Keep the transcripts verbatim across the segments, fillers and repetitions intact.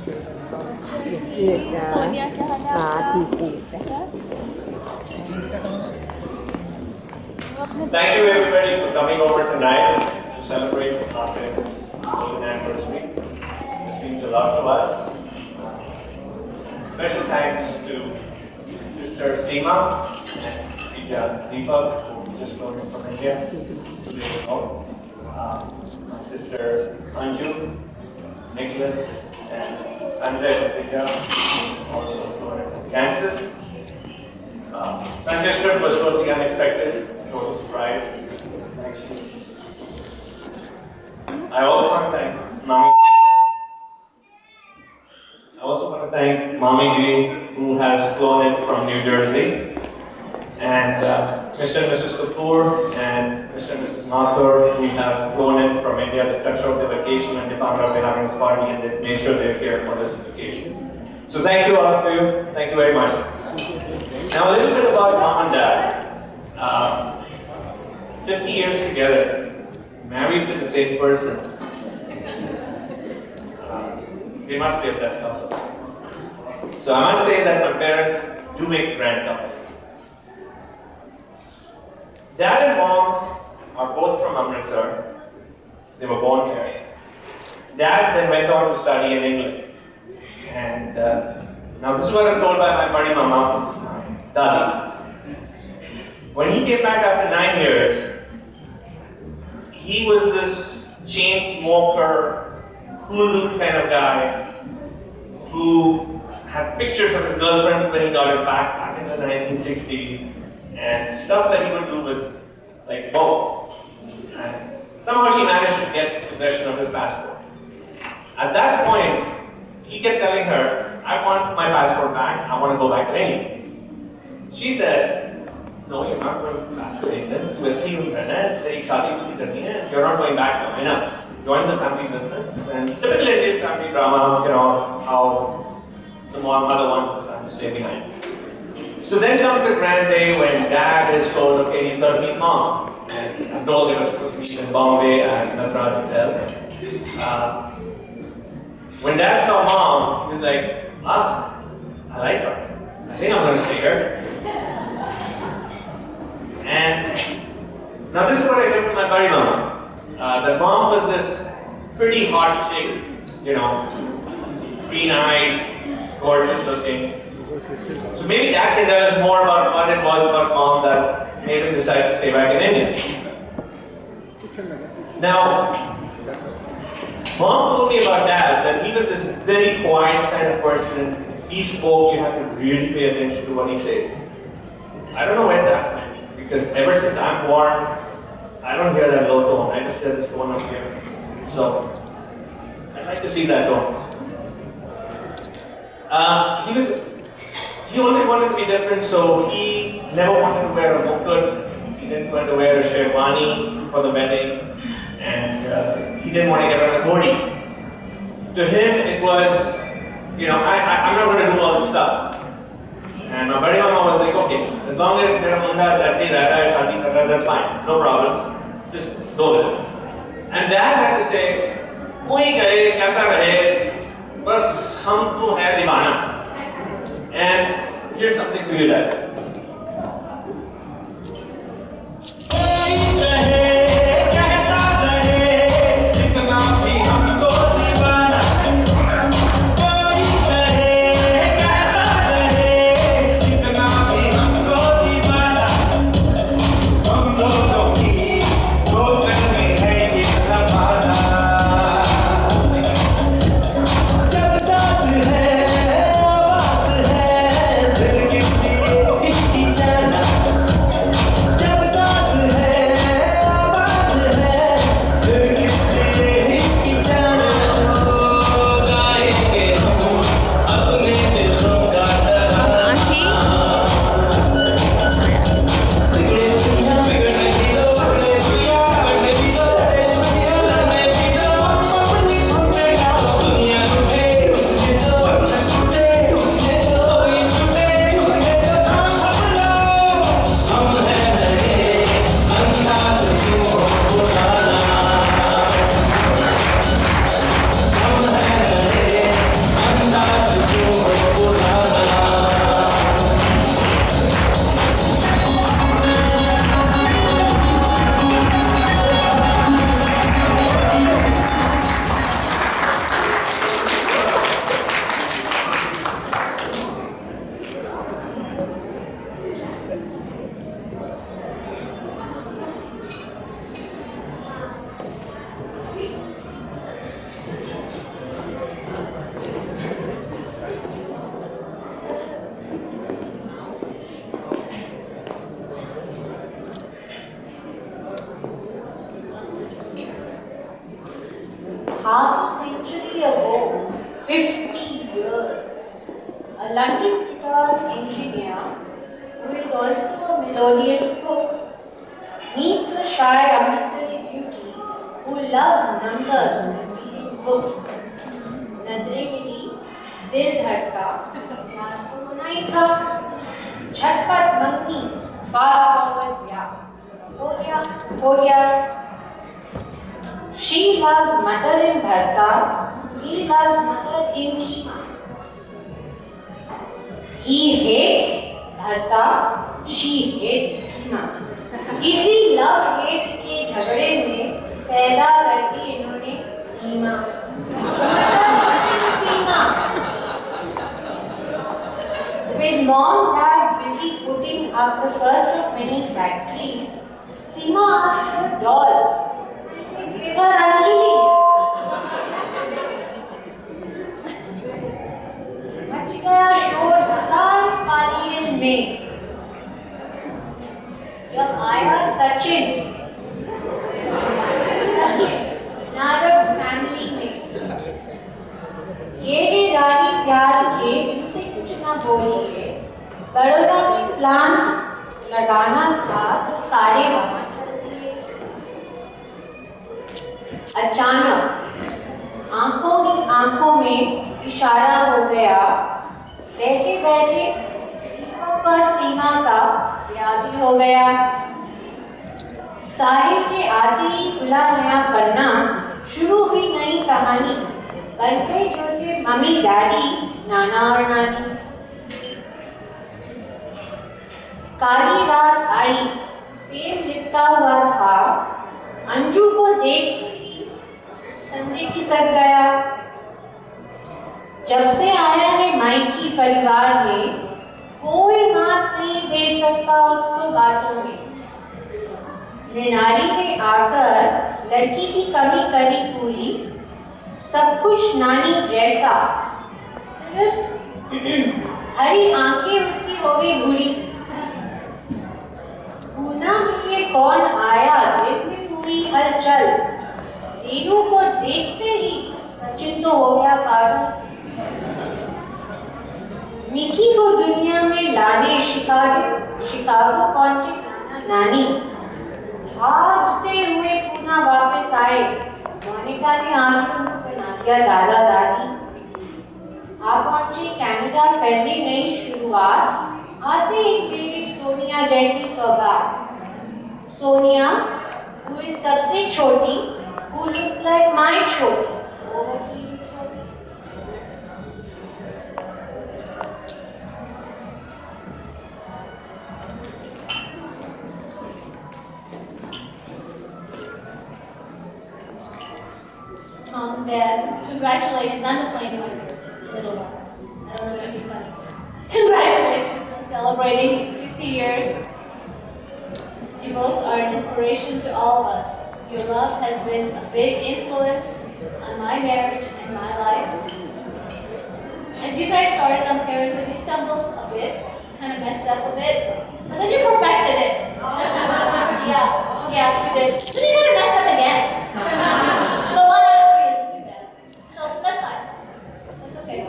सोनिया क्या हाल है? हाँ ठीक है। Thank you everybody for coming over tonight to celebrate our parents' golden anniversary. This means a lot to us. Special thanks to Sister Seema and Pija Deepak, who just flown in from India today ago. Uh, my sister Anju, Nicholas, and Sanjay Pija, also flown in from Kansas. Uh, Sanjay's trip was totally unexpected, total surprise. Actually, I also want to thank Mami. I also want to thank Mami Ji, who has flown in from New Jersey, and uh, Mister and Missus Kapoor and Mister and Missus Mathur, who have flown in from India. They cut short their vacation and they found out we're having this party, and they made sure they're here for this vacation. So thank you all for you. Thank you very much. Now a little bit about Mom and Dad. Uh, fifty years together, married to the same person. Uh, they must be a blessed couple. So I must say that my parents do make a grand couple. Dad and Mom are both from Amritsar. They were born here. Dad then went on to study in England. And uh, now this is what I'm told by my buddy Mama, Dadi. When he came back after nine years, he was this chain smoker, cool dude kind of guy who had pictures of his girlfriend when he got it back back in the nineteen sixties and stuff that he would do with, like, whoa. And somehow she managed to get possession of his passport. At that point, he kept telling her, I want my passport back, I want to go back to England. She said, no, you're not going back to England. You were three years old, you're not going back now, enough. Join the family business. And typically Indian family drama, you know, how the mother wants the son to stay behind. So then comes the grand day when Dad is told, okay, he's got to meet Mom. And I'm told they were supposed to meet in Bombay at Natraj Hotel. Uh, when Dad saw Mom, he was like, ah, I like her. I think I'm going to stay here. And now this is what I get from my buddy Mama. Uh, that Mom was this pretty hot chick, you know, green eyes, gorgeous looking. So maybe Dad can tell us more about what it was about Mom that made him decide to stay back in India. Now, Mom told me about Dad that he was this very quiet kind of person. If he spoke, you had to really pay attention to what he says. I don't know where that went, because ever since I'm born, I don't hear that low tone. I just hear this tone up here. So, I'd like to see that tone. Uh, he was, he always wanted to be different, so he never wanted to wear a mukut. He didn't want to wear a sherwani for the wedding. And uh, he didn't want to get on a dhoti. To him, it was, you know, I, I, I'm not going to do all this stuff. And my buddy Mama was like, okay, as long as mera munda ache reh raha hai, shaadi kar raha hai, that's fine, no problem. Just go with it. And Dad had to say, koi kahe, kehta rahe, bas hum to hai divana. And here's something for you, Dad. जब सांस है आवाज है फिर किस लिए century ago, fifty years, a London-turned engineer who is also a melodious cook meets a shy Amritsari beauty who loves numbers and reading books. नजरें मिली, दिल धड़का, प्यार तो होना ही था, झटपट मंगनी, fast forward ब्याह, हो गया, हो गया. She loves mutton in bharta, he loves mutton in keema. He hates bharta, she hates keema. इसी love hate के झगड़े में पैदा कर दी इन्होंने Seema. Seema. With mom dad busy putting up the first of many factories, Seema asked for a doll. Give her Anjali. मच गया शोर सारे पालील में. जब आया सचिन, सचिन नारद फैमिली में. ये है रानी प्यार के, इनसे कुछ ना बोलिए. बड़ौदा में प्लांट लगाना था तो सारे वहां चल दिए. अचानक आंखों ही आंखों में इशारा हो गया. बैठे बैठे दीपक और सीमा का ब्याह भी हो गया. साहिल के आते ही खुला नया पन्ना, शुरू हुई नई कहानी. बन गए जो थे मम्मी डैडी, नाना और नानी. काली रात आई, तेल लिपटा हुआ था. अंजू को देख संजय खिसक गया. जब से आया है मायकी परिवार में, कोई बात नहीं दे सकता उसको बातों में. मृणाली ने आकर लड़की की कमी करी पूरी. सब कुछ नानी जैसा, सिर्फ हरी आंखें उसकी हो गई बुरी. पूना में ये कौन आया, दिल में हुई हलचल. रीनू को देखते ही सचिन तो हो गया पागल. मिकी को दुनिया में लाने शिकागो शिकागो पहुंचे नाना नानी. भागते हुए पूना वापस आए. मोनिका ने आंखें उनको बना दिया दादा दादी. आप पहुंचे कनाडा करने नई शुरुआत. आते ही मेरी सोनिया जैसी सौगात. सोनिया who is सबसे छोटी, who looks like my छोटी. Mom and Dad, congratulations. I'm the plain one, little one. I don't know if it'd be funny. Congratulations on celebrating fifty years. You both are an inspiration to all of us. Your love has been a big influence on my marriage and my life. As you guys started on parenthood, you stumbled a bit, kind of messed up a bit, but then you perfected it. Yeah, yeah, you did. Then you kind of messed up again. But one out of three isn't too bad. So that's fine. That's okay.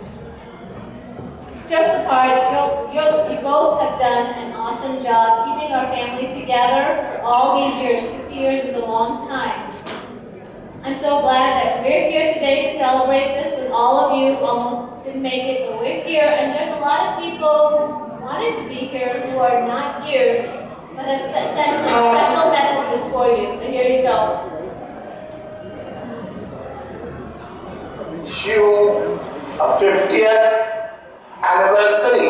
Jokes apart, you you you both have done an awesome job keeping our family together for all these years. fifty years is a long time. I'm so glad that we're here today to celebrate this with all of you. Almost didn't make it, but we're here. And there's a lot of people who wanted to be here who are not here, but have sent some special messages for you. So here you go. Wish you a fiftieth anniversary.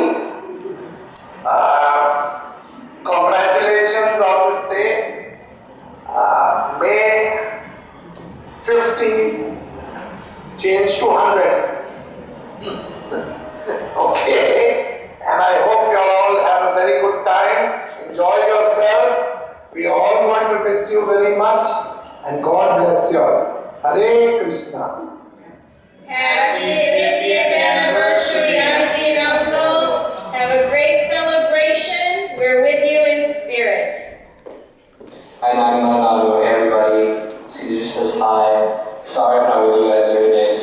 Uh, congratulations on this day. Uh, may fifty change to one hundred. Okay. And I hope you all have a very good time. Enjoy yourself. We all want to miss you very much. And God bless you all. Hare Krishna. Happy fiftieth anniversary, Auntie and Uncle. Have a great celebration. We're with you in spirit. Hi, Nagma, Nalu, hey everybody. Caesar says hi. Sorry I'm not with you guys here today.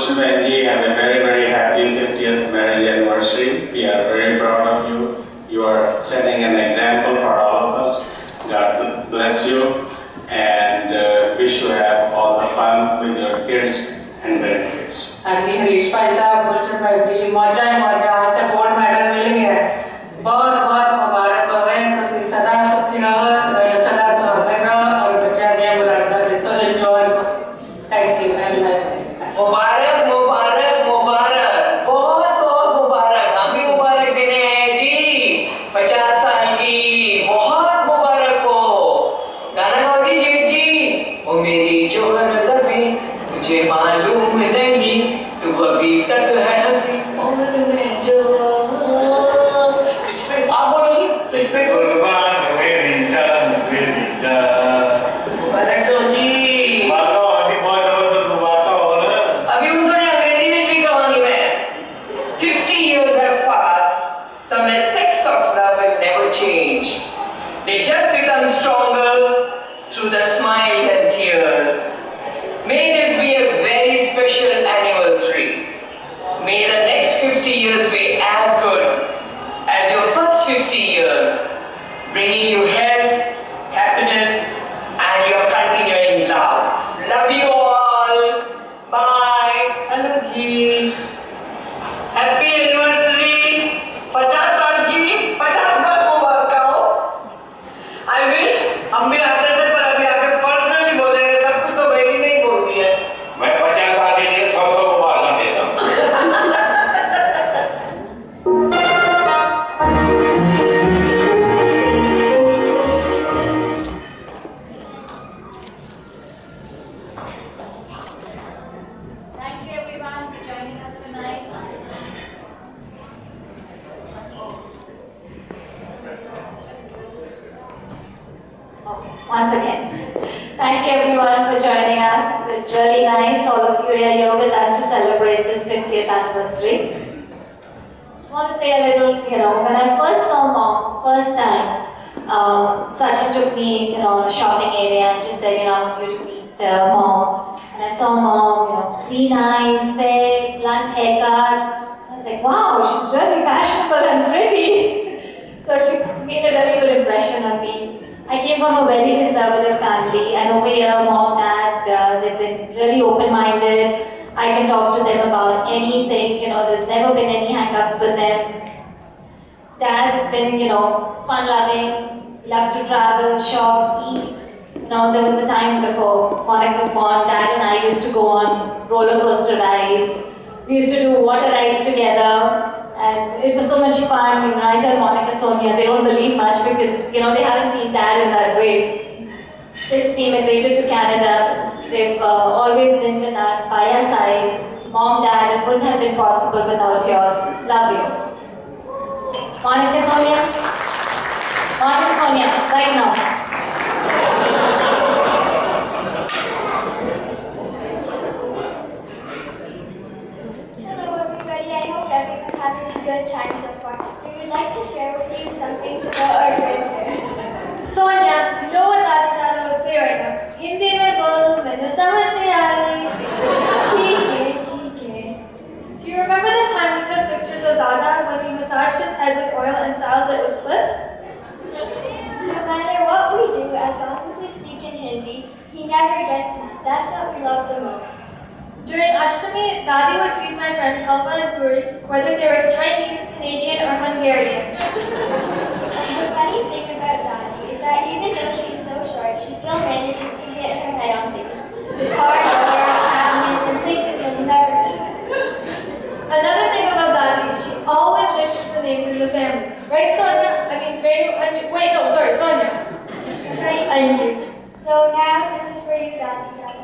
Gulshan Benji, have a very, very happy fiftieth marriage anniversary. We are very proud of you. You are setting an example for all of us. God bless you, and uh, wish you have all the fun with your kids and grandkids. Aunty Harish भाई साहब, गुलशन भाई जी, मौजा ही मौजा, आज तक gold medal मिली है। बहुत बहुत मुबारक हो गए, तुसी सदा सुखी रहो, सदा सुहागन रहो और बच्चा दिया मुरादा देखो, enjoy. Thank you, have a nice day. मुबारक मुबारक मुबारक, बहुत बहुत मुबारक, हम भी मुबारक देने हैं जी। पचास साल की बहुत मुबारक हो। गाना गाओ जी जेठ जी। ओ मेरी जो नजर में तुझे मालूम नहीं, तू अभी तक है हंसी और मैं जो। आप बोलो जी। तुझ पे कुर्बान हुए रिंजा रिंजा। मुबारक दो जी। अभी हम थोड़ी अंग्रेजी में भी कहूँगी मैं। Fifty years have passed. Some aspects of love will never change. They just become stronger through the smile and tears. May this be a very special anniversary. May the next fifty years be as good as your first fifty years, bringing you health, happiness, and your continuing love. Love you all. Bye. Hello ji. Happy anniversary. पचास साल की पचास बार मुबारक हो। I wish हम भी आते थे, पर अभी आके पर्सनली बोलेंगे, सब कुछ तो बहनी नहीं बोलती है। मैं पचास साल के लिए सबको मुबारक देता हूँ। Thank you everyone for joining us tonight. Okay, once again, thank you everyone for joining us. It's really nice all of you are here with us to celebrate this fiftieth anniversary. Just want to say a little, you know, when I first saw Mom, first time, um, Sachin took me, you know, in a shopping area and just said, you know, I want you to meet uh, Mom. And I saw Mom, you know, really nice, fair, blunt haircut. I was like, wow, she's really fashionable and pretty. So she made a really good impression on me. I came from a very conservative family, and over here, Mom, Dad, uh, they've been really open-minded. I can talk to them about anything, you know, there's never been any hang-ups with them. Dad has been, you know, fun-loving, loves to travel, shop, eat. You know, there was a time before Monica was born, Dad and I used to go on roller coaster rides. We used to do water rides together, and it was so much fun. You know, I tell Monica, Sonia, they don't believe much because, you know, they haven't seen Dad in that way. Since we immigrated to Canada, they've uh, always been with us, by our side. Mom, Dad, it wouldn't have been possible without you all. Love you. Monica, Sonia. Monica, Sonia, right now. Having a good time so far. We would like to share with you some things about our grandparents. Sonia, you know what Dadi Dada would say right now? Hindi mein bolo, mainu samajh nahi aa rahi. ठीक है, ठीक है. Do you remember the time we took pictures of Dada when he massaged his head with oil and styled it with clips? No matter what we do, as long as we speak in Hindi, he never gets mad. That's what we love the most. During Ashtami, Dadi would feed my friends halwa and puri, whether they were Chinese, Canadian, or Hungarian. And the funny thing about Dadi is that even though she's so short, she still manages to hit her head on things. The car door, cabinets, and places you'll never meet. Another thing about Dadi is she always mentions the names in the family. Right, Sonia? I mean, Renu, Anju. Wait, no, sorry, Sonia. Right, Anju. So now this is for you, Dadi Dada.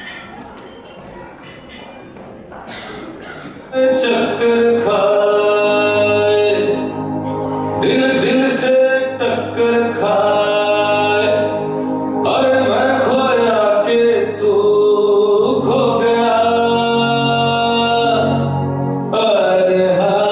चक्कर खा कर खाए, अरे मैं खोया के तू खो गया, अरे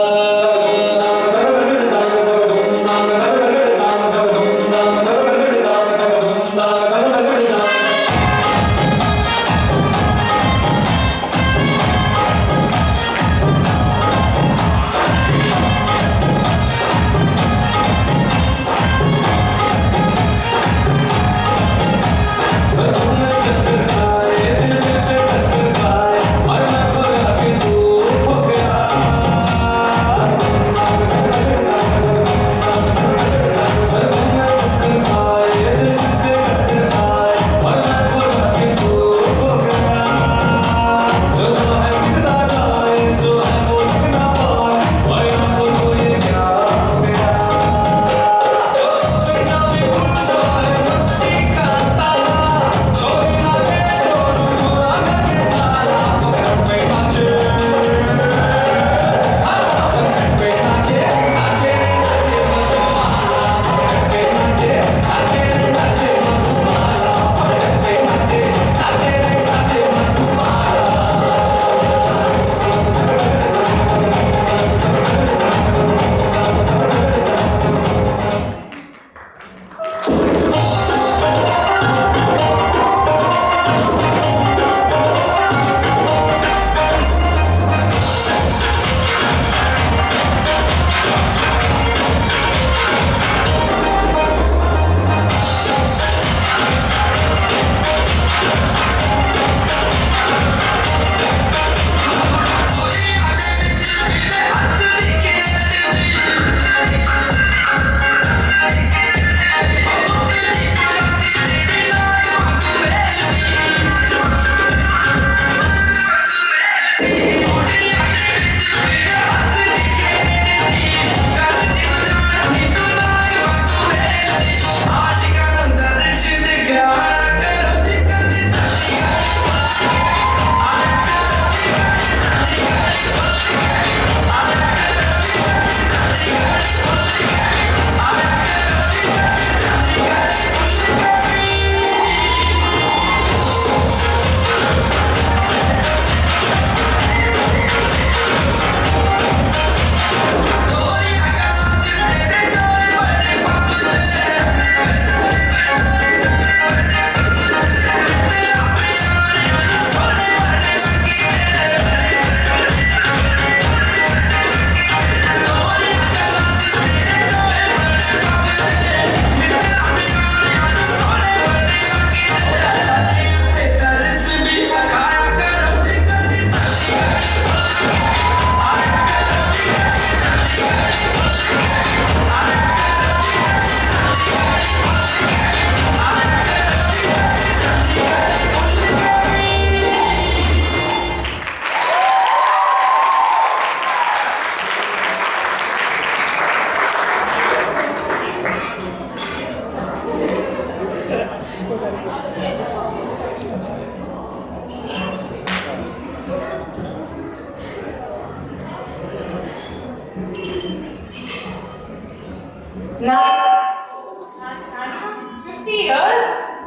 fifty years?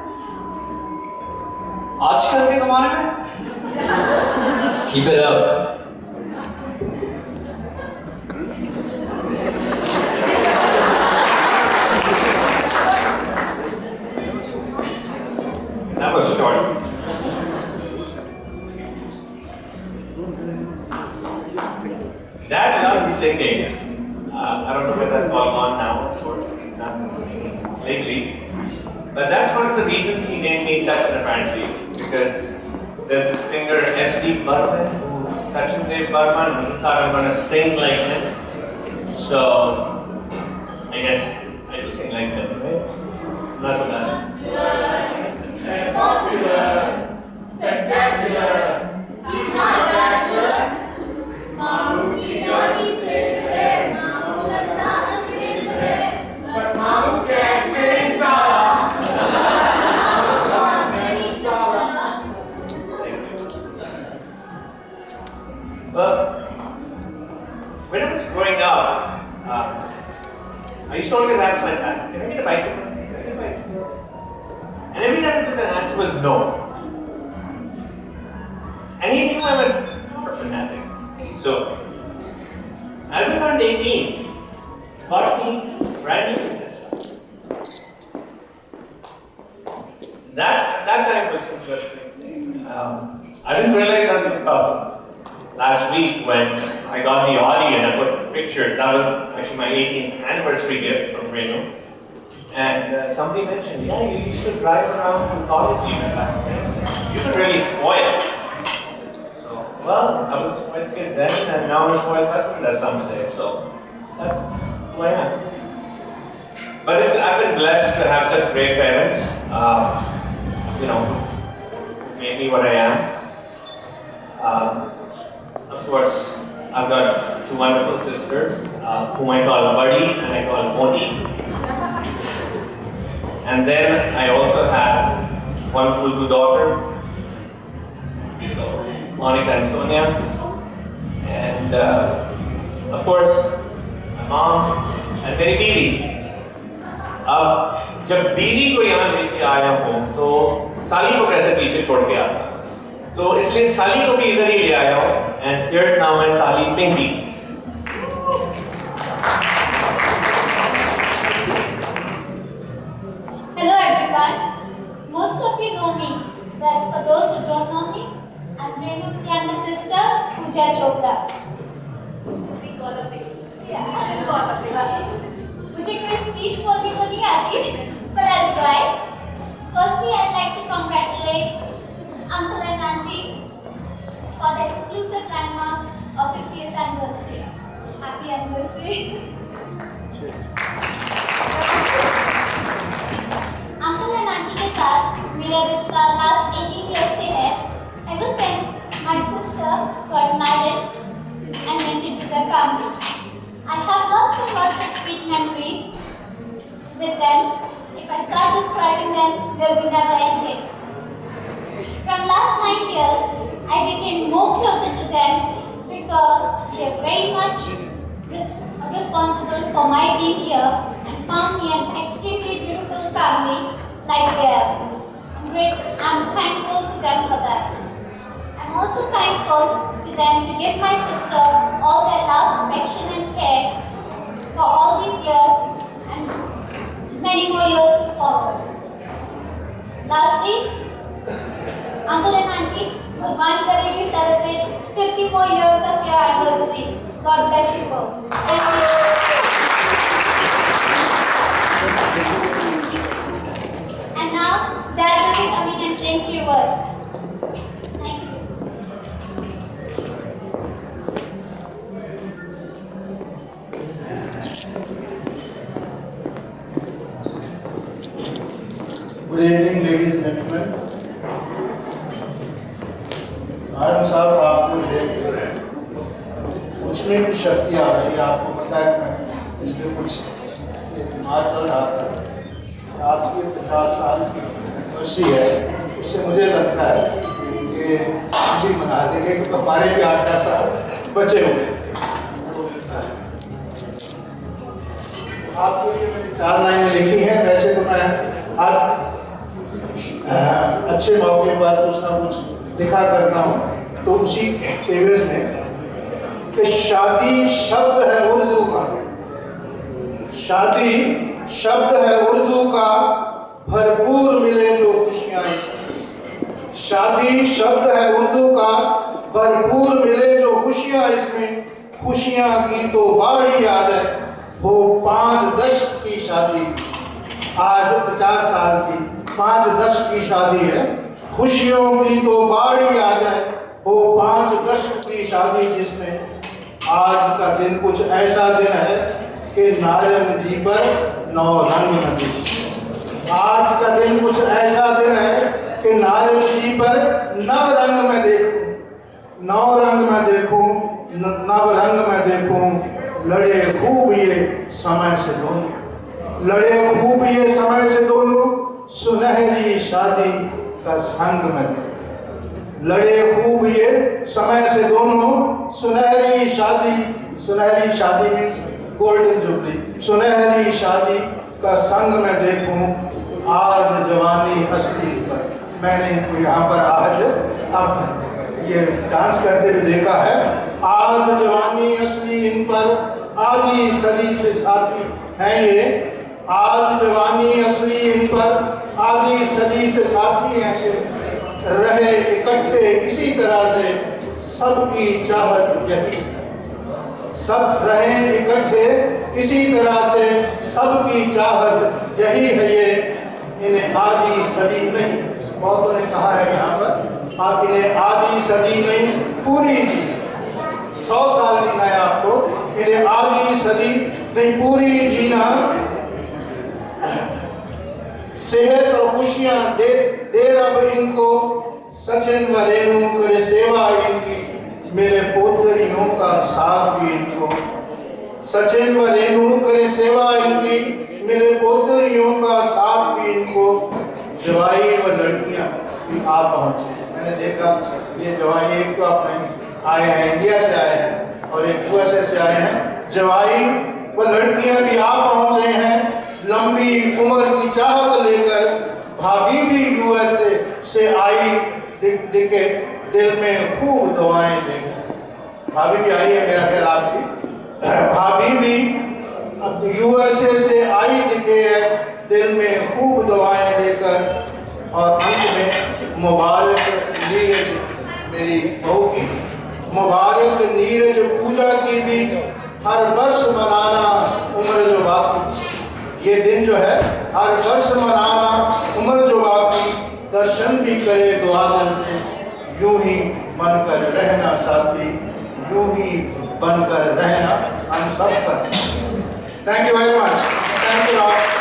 आजकल के जमाने में? Keep it up. That was short. Dad loved singing. Uh, I don't know where that's all gone now, of course. He's not singing lately. But that's one of the reasons he named me Sachin apparently. Because there's this singer S D Burman, Sachin Dev Burman, and he thought I'm going to sing like him. So, I guess I do sing like him, right? Not too bad. Popular, spectacular, he's not a bachelor. Mamu ki naughty plays it, Mamu lagta plays it, but Mamu can't sing song. Mamu got many songs. Well, when I was growing up, uh, I used to always ask my dad, Dad, can I get a bicycle? Can I get a bicycle? And every time the answer was no. And he knew I'm a car fanatic. So, as I turned eighteen, bought me brand new Tesla. That, that time was considered um, I didn't realize until uh, last week when I got the Audi and I put pictures. That was actually my eighteenth anniversary gift from Renu. And uh, somebody mentioned, yeah, you used to drive around to college even back then. You could really spoil. So, well, I was a spoiled kid then, and now I'm a spoiled husband, as some say. So, that's who I am. But it's, I've been blessed to have such great parents. Um, you know, made me what I am. Um, of course, I've got two wonderful sisters, uh, whom I call Buddy and I call Moti. And then I also have wonderful two daughters, so Monica and Sonia. And uh, of course, my mom and मेरी बीवी. अब जब बीवी को यहाँ लेके आया हूँ तो साली को कैसे पीछे छोड़ के आता, तो इसलिए साली को भी इधर ही ले आया हूँ. And here's now my साली Pinky. Hello everyone. Most of you know me, but for those who don't know me, I'm Renu's younger sister, Pooja Chopra. We call her Pinky. Yeah, we call her Pinky. मुझे कोई speech बोलनी तो नहीं आती, but I'll try. Firstly, I'd like to congratulate Uncle and Auntie for the exclusive landmark of fiftieth anniversary. Happy anniversary. Uncle and Auntie के साथ मेरा रिश्ता last eighteen years से है. Ever since my sister got married and went into their family. I have lots and lots of sweet memories with them. If I start describing them, they'll be never ending. From last nine years, I became more closer to them because they're very much res responsible for my being here and found me an extremely beautiful family like theirs. I'm grateful, I'm thankful to them for that. I'm also thankful to them to give my sister all their love, affection and care for all these years and many more years to follow. Lastly, Uncle and Auntie, Bhagwan kare you celebrate fifty more years of your anniversary. God bless you both. Thank you. And now, Dad will be coming and saying few words. Good evening, ladies and gentlemen. आनंद साहब आपको देख कुछ में भी शक्ति आ रही है. आपको पता है कि मैं पिछले कुछ से बीमार चल रहा था. आपकी पचास साल की एनिवर्सरी है, उससे मुझे लगता है कि हम भी मना देंगे क्योंकि हमारे भी आठ दस साल बचे हुए. आपके लिए मैंने चार लाइनें लिखी हैं. वैसे तो मैं हर अच्छे मौके पर कुछ ना कुछ लिखा करता हूँ, तो उसी एवज में कि शादी शब्द है उर्दू का, शादी शब्द है उर्दू का, भरपूर मिले जो खुशियाँ इसमें. शादी शब्द है उर्दू का, भरपूर मिले जो खुशियाँ इसमें. खुशियाँ की तो बाढ़ी आ जाए, वो पाँच दशक की शादी, आज पचास साल की पाँच दशक की शादी है. खुशियों की तो बाढ़ी आ जाए, वो पाँच दशक की शादी जिसमें आज का दिन कुछ ऐसा दिन है कि नारंग जी पर नौ रंग न देखूं. आज का दिन कुछ ऐसा दिन है कि नारंग जी पर नव रंग में देखूं, नौ रंग में देखूं, नव रंग में देखूं. लड़े खूब ये समय से दोनों, लड़े खूब ये समय से दोनों, सुनहरी शादी का संग में देखूं. लड़े खूब ये समय से दोनों, सुनहरी शादी, सुनहरी शादी में गोल्डन जुबली, सुनहरी शादी का संग मैं देखूं, आज जवानी असली पर। मैंने इनको यहाँ पर आज अब ये डांस करते हुए देखा है। आज जवानी असली इन पर, आधी सदी से साथी हैं ये। आज जवानी असली इन पर, आधी सदी से साथी हैं ये। रहे इकट्ठे इसी तरह से, सबकी चाहत यही। सब रहे इकट्ठे इसी तरह से, सबकी चाहत यही है ये। इन्हें आधी सदी नहीं, बहुतों ने कहा है यहाँ पर, आप इन्हें आधी सदी नहीं पूरी जी, सौ साल जीना है आपको, इन्हें आधी सदी नहीं पूरी जीना। सेहत और खुशियां दे दे रब इनको, सचिन व रेणु करे सेवा इनकी, मेरे पोतरियों का साथ भी इनको। सचिन व रेणु करे सेवा इनकी, मेरे पोतरियों का साथ भी इनको। जवाई व लड़कियां भी आ पहुंचे। मैंने देखा ये जवाई, एक तो अपने आए हैं इंडिया से आए हैं और एक यूएसए से आए हैं। जवाई व लड़कियां भी आ पहुंचे हैं, लंबी उम्र की चाहत लेकर। भाभी भी यूएसए से आई दिख दिखे, दिल में खूब दुआएं लेकर। भाभी भी आई है मेरा ख्याल आपकी। भाभी भी अब यूएसए से आई दिखे है, दिल में खूब दुआएं लेकर। और अंत में मुबारक नीरज मेरी बहू की, मुबारक नीरज पूजा की भी, हर वर्ष मनाना उम्र जो बाकी। ये दिन जो है हर वर्ष मनाना उम्र जो बाकी, दर्शन भी करे दुआ दिल से, यूं ही बनकर रहना साथी, यूं ही बनकर रहना हम सब का। Thank you very much. Thanks a lot.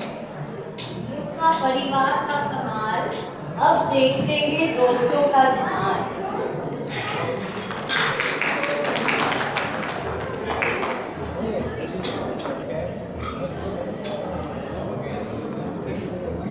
परिवार का कमाल अब देखते हैं दोस्तों का